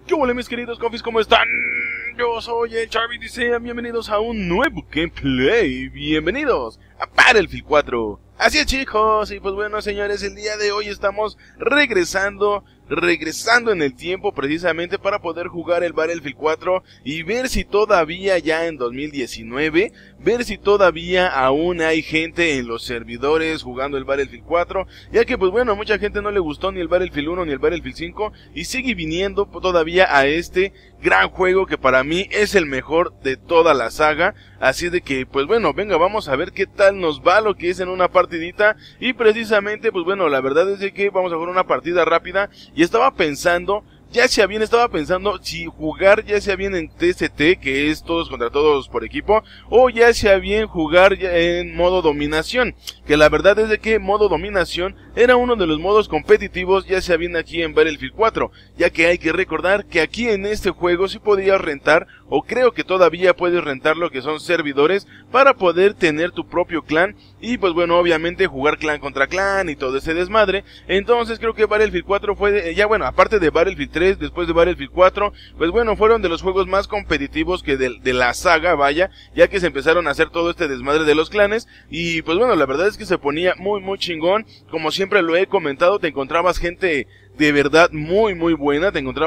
¿Qué hola mis queridos confis? ¿Cómo están? Yo soy el Charby y sean bienvenidos a un nuevo gameplay. Bienvenidos a Battlefield 4. Así es, chicos, y pues bueno, señores, el día de hoy estamos regresando en el tiempo precisamente para poder jugar el Battlefield 4 y ver si todavía ya en 2019, ver si todavía aún hay gente en los servidores jugando el Battlefield 4, ya que pues bueno, a mucha gente no le gustó ni el Battlefield 1 ni el Battlefield 5 y sigue viniendo todavía a este gran juego que para mí es el mejor de toda la saga. Así de que pues bueno, venga, vamos a ver qué tal nos va lo que es en una partidita. Y precisamente pues bueno, la verdad es de que vamos a jugar una partida rápida. Y estaba pensando si jugar ya sea bien en TST, que es todos contra todos por equipo, o ya sea bien jugar ya en modo dominación, que la verdad es de que modo dominación era uno de los modos competitivos ya sea bien aquí en Battlefield 4, ya que hay que recordar que aquí en este juego sí podías rentar, o creo que todavía puedes rentar lo que son servidores para poder tener tu propio clan, y pues bueno, obviamente jugar clan contra clan y todo ese desmadre. Entonces creo que Battlefield 4 fue, ya bueno, aparte de Battlefield 3, después de Battlefield 4, pues bueno, fueron de los juegos más competitivos que de la saga, vaya, ya que se empezaron a hacer todo este desmadre de los clanes, y pues bueno, la verdad es que se ponía muy chingón. Como siempre lo he comentado, te encontrabas gente de verdad muy buena,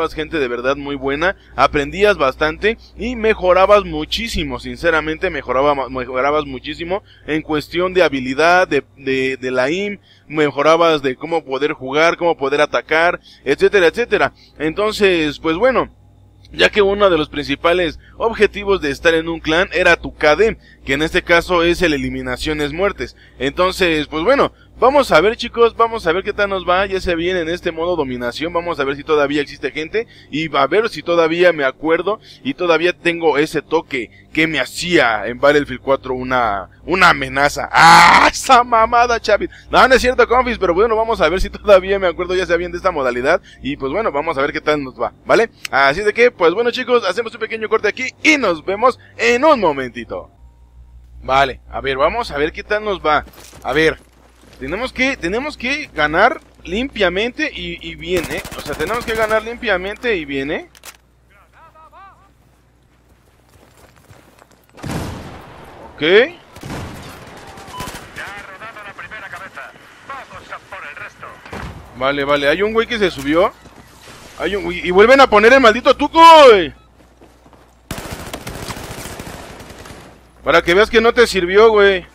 aprendías bastante y mejorabas muchísimo, sinceramente mejorabas muchísimo en cuestión de habilidad, de la aim, mejorabas de cómo poder jugar, cómo poder atacar, etcétera, etcétera. Entonces, pues bueno, ya que uno de los principales objetivos de estar en un clan era tu KD, que en este caso es el eliminaciones muertes. Entonces, pues bueno, vamos a ver, chicos, vamos a ver qué tal nos va, ya sea bien en este modo dominación, vamos a ver si todavía existe gente, y a ver si todavía me acuerdo, y todavía tengo ese toque que me hacía en Battlefield 4 una amenaza. ¡Ah! Esa mamada, Chavis. No, no es cierto, confis, pero bueno, vamos a ver si todavía me acuerdo ya sea bien de esta modalidad, y pues bueno, vamos a ver qué tal nos va, ¿vale? Así de que, pues bueno, chicos, hacemos un pequeño corte aquí, y nos vemos en un momentito. Vale, a ver, vamos a ver qué tal nos va. A ver, tenemos que ganar limpiamente y bien, o sea, tenemos que ganar limpiamente y bien, Ok. Ya ha rodado la primera cabeza. Vamos a por el resto. Vale, hay un güey que se subió. Y vuelven a poner el maldito tuco, güey. Para que veas que no te sirvió, güey.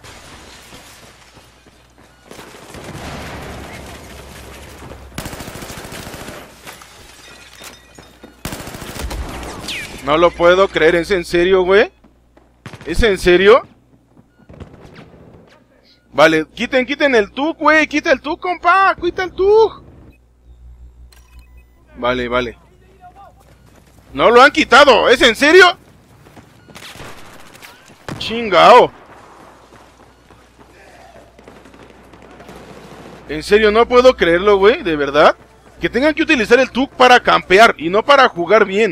No lo puedo creer, ¿es en serio, güey? ¿Es en serio? Vale, quiten el TUC, güey. Quita el TUC, compa. Quita el TUC. Vale. No lo han quitado, ¿es en serio? Chingao. En serio, no puedo creerlo, güey, de verdad. Que tengan que utilizar el TUC para campear y no para jugar bien.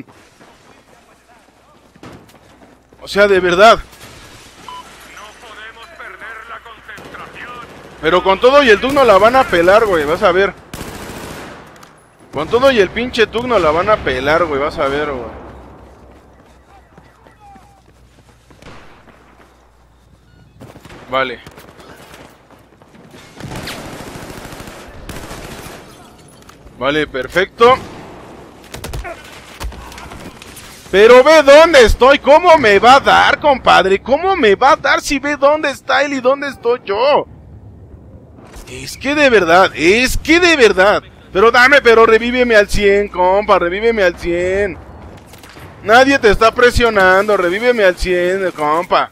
O sea, de verdad. No podemos perder la concentración. Pero con todo y el TUC no la van a pelar, güey, vas a ver. Con todo y el pinche TUC no la van a pelar, güey, vas a ver, güey. Vale. Vale, perfecto. Pero ve dónde estoy. ¿Cómo me va a dar, compadre? ¿Cómo me va a dar si ve dónde está él y dónde estoy yo? Es que de verdad. Pero revíveme al 100, compa. Revíveme al 100. Nadie te está presionando. Revíveme al 100, compa.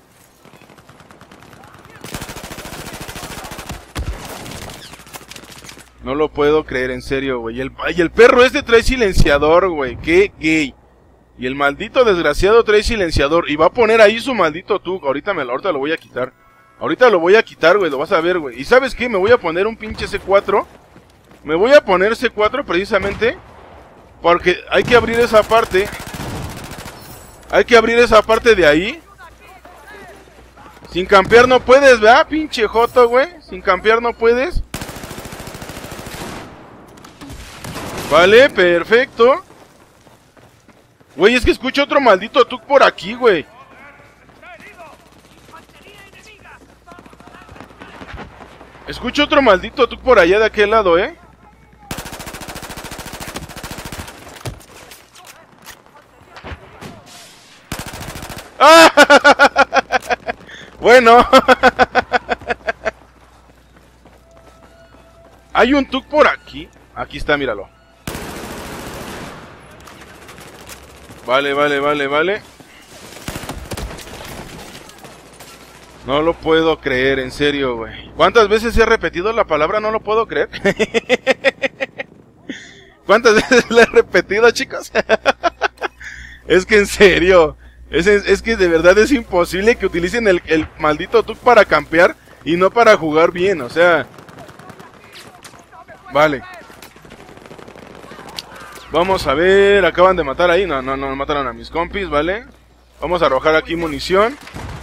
No lo puedo creer, en serio, güey. Y el perro este trae silenciador, güey. Qué gay. Y el maldito desgraciado trae silenciador. Y va a poner ahí su maldito TUC. Ahorita lo voy a quitar. Ahorita lo voy a quitar, güey. Lo vas a ver, güey. ¿Y sabes qué? Me voy a poner un pinche C4. Me voy a poner C4 precisamente porque hay que abrir esa parte. Hay que abrir esa parte de ahí. Sin campear no puedes, ¿verdad? Pinche joto, güey. Sin campear no puedes. Vale, perfecto. Güey, es que escucho otro maldito tuk por aquí, güey. Escucho otro maldito tuk por allá de aquel lado, ¿eh? ¡Ah! Bueno. Hay un tuk por aquí. Aquí está, míralo. Vale, vale, vale, vale. No lo puedo creer, en serio, güey. ¿Cuántas veces he repetido la palabra no lo puedo creer? ¿Cuántas veces la he repetido, chicos? Es que en serio. Es que de verdad es imposible que utilicen el maldito tuk para campear y no para jugar bien, o sea... Vale. Vamos a ver, acaban de matar ahí. No mataron a mis compis, ¿vale? Vamos a arrojar aquí munición.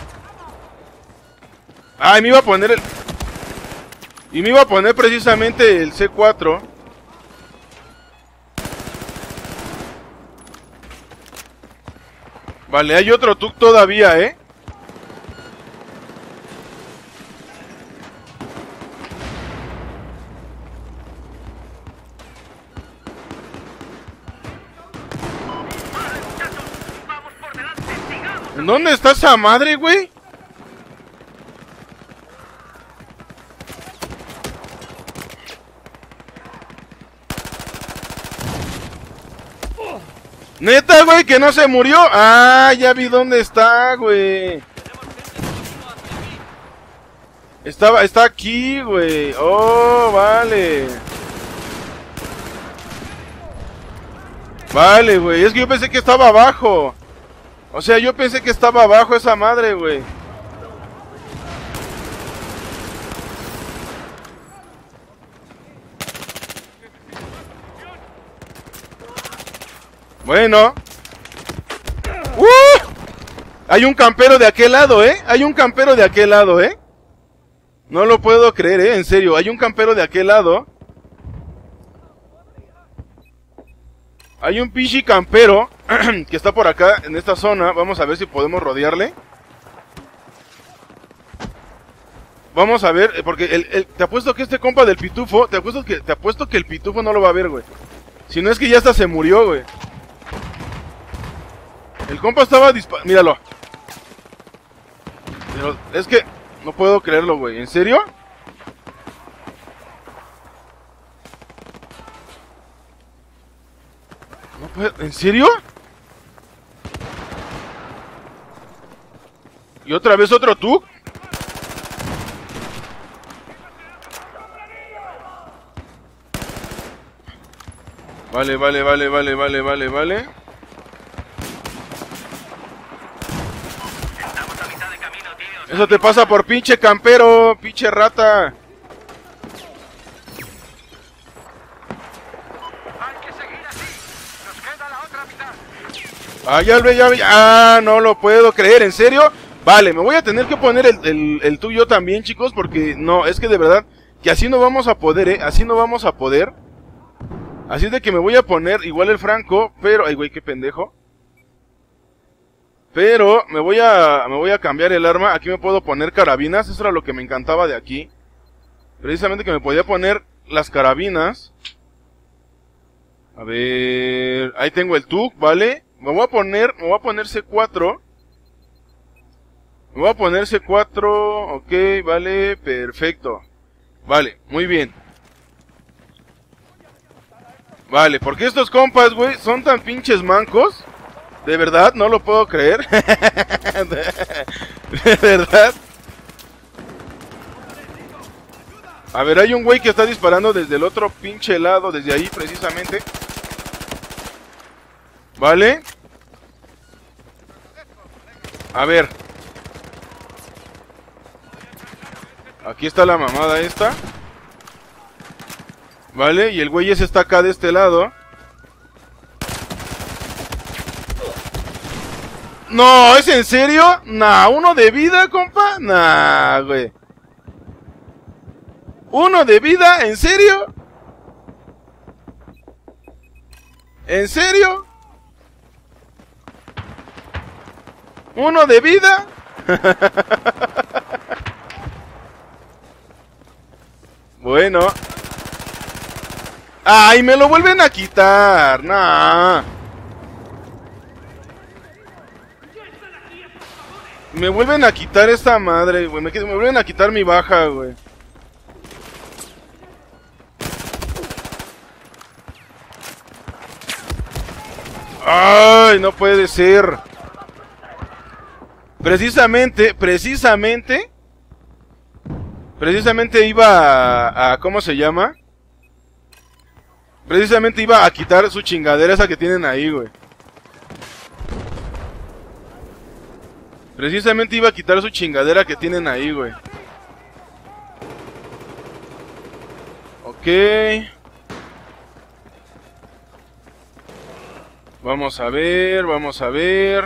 Ay, me iba a poner el... Y me iba a poner precisamente el C4. Vale, hay otro tuk todavía, ¿eh? ¿En dónde está esa madre, güey? Neta, güey, que no se murió. Ah, ya vi dónde está, güey. Está aquí, güey. Oh, vale. Vale, güey. Es que yo pensé que estaba abajo. O sea, yo pensé que estaba abajo esa madre, güey. Bueno. Hay un campero de aquel lado, ¿eh? Hay un campero de aquel lado, ¿eh? No lo puedo creer, ¿eh? En serio, hay un campero de aquel lado. Hay un pinche campero que está por acá, en esta zona. Vamos a ver si podemos rodearle. Vamos a ver, porque te apuesto que este compa del pitufo, te apuesto que el pitufo no lo va a ver, güey. Si no es que ya hasta se murió, güey. El compa estaba disparando. Míralo. Pero es que no puedo creerlo, güey. ¿En serio? No puedo... ¿En serio? ¿Y otra vez otro tuk? Vale, vale, vale, vale, vale, vale, vale. Eso te pasa por pinche campero, pinche rata. Hay que seguir así. Nos queda la otra mitad. Ah, ya ve. Ah, no lo puedo creer, ¿en serio? Vale, me voy a tener que poner el tuyo también, chicos, porque no, es que de verdad que así no vamos a poder, así no vamos a poder. Así es de que me voy a poner igual el franco, pero... Ay, güey, qué pendejo. Pero me voy a cambiar el arma. Aquí me puedo poner carabinas. Eso era lo que me encantaba de aquí. Precisamente que me podía poner las carabinas. A ver... Ahí tengo el tuk, ¿vale? Me voy a poner C4. Me voy a poner C4. Ok, vale, perfecto. Vale, muy bien. Vale, porque estos compas, güey, son tan pinches mancos. De verdad, no lo puedo creer. De verdad. A ver, hay un güey que está disparando desde el otro pinche lado, desde ahí precisamente. Vale. A ver. Aquí está la mamada esta. Vale, y el güey ese está acá de este lado. No, ¿es en serio? Nah, ¿uno de vida, compa? Nah, güey. ¿Uno de vida? ¿En serio? ¿En serio? ¿Uno de vida? Bueno. ¡Ay, me lo vuelven a quitar! ¡Nah! Me vuelven a quitar esta madre, güey. Me vuelven a quitar mi baja, güey. ¡Ay, no puede ser! Precisamente iba a ¿cómo se llama? Precisamente iba a quitar su chingadera esa que tienen ahí, güey. Precisamente iba a quitar su chingadera que tienen ahí, güey. Ok. Vamos a ver, vamos a ver.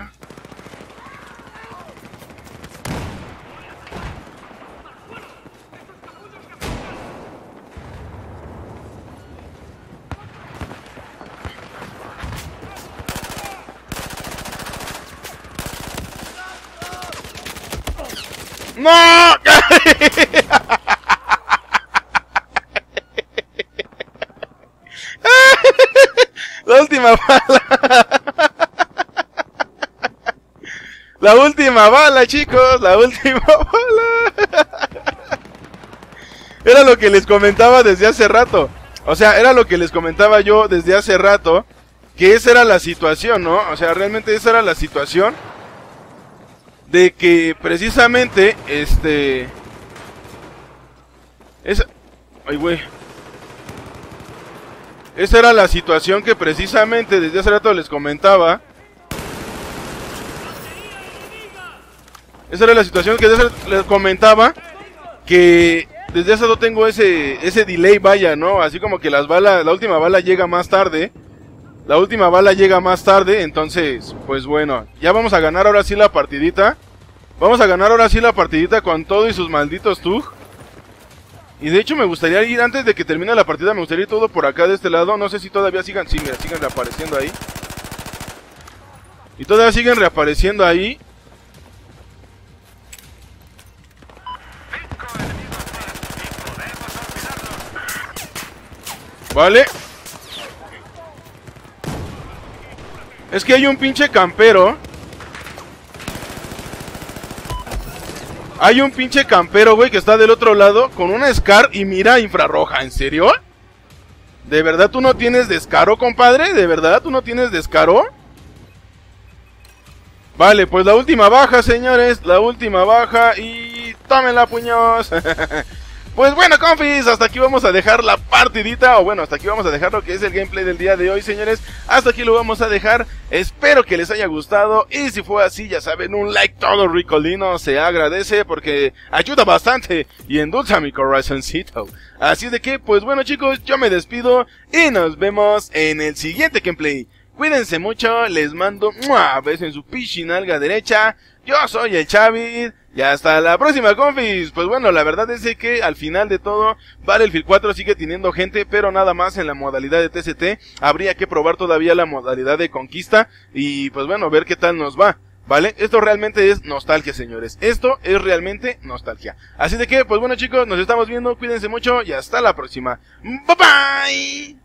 ¡No! La última bala. La última bala, chicos. La última bala. Era lo que les comentaba desde hace rato. O sea, era lo que les comentaba yo desde hace rato. Que esa era la situación, ¿no? O sea, realmente esa era la situación. De que precisamente, ay, güey. Esa era la situación que precisamente desde hace rato les comentaba. Esa era la situación que desde hace rato les comentaba. Que desde hace rato tengo ese delay, vaya, ¿no? Así como que las balas, la última bala llega más tarde. La última bala llega más tarde, entonces, pues bueno, ya vamos a ganar ahora sí la partidita. Vamos a ganar ahora sí la partidita con todo y sus malditos TUG. Y de hecho me gustaría ir, antes de que termine la partida, me gustaría ir todo por acá de este lado. No sé si todavía sigan, sí, mira, siguen reapareciendo ahí. Y todavía siguen reapareciendo ahí. Vale. Es que hay un pinche campero. Hay un pinche campero, güey, que está del otro lado con una SCAR y mira infrarroja. ¿En serio? ¿De verdad tú no tienes descaro, compadre? ¿De verdad tú no tienes descaro? Vale, pues la última baja, señores. La última baja y... tómenla, puños. Pues bueno, confis, hasta aquí vamos a dejar la partidita, o bueno, hasta aquí vamos a dejar lo que es el gameplay del día de hoy, señores. Hasta aquí lo vamos a dejar, espero que les haya gustado, y si fue así, ya saben, un like todo ricolino se agradece, porque ayuda bastante y endulza mi corazoncito. Así de que, pues bueno, chicos, yo me despido, y nos vemos en el siguiente gameplay. Cuídense mucho, les mando besos en su pichinalga derecha. Yo soy el Chavid. Y hasta la próxima, confis. Pues bueno, la verdad es que al final de todo, Battlefield 4 sigue teniendo gente, pero nada más en la modalidad de TCT. Habría que probar todavía la modalidad de conquista. Y pues bueno, ver qué tal nos va. ¿Vale? Esto realmente es nostalgia, señores. Esto es realmente nostalgia. Así de que, pues bueno, chicos, nos estamos viendo. Cuídense mucho y hasta la próxima. Bye bye.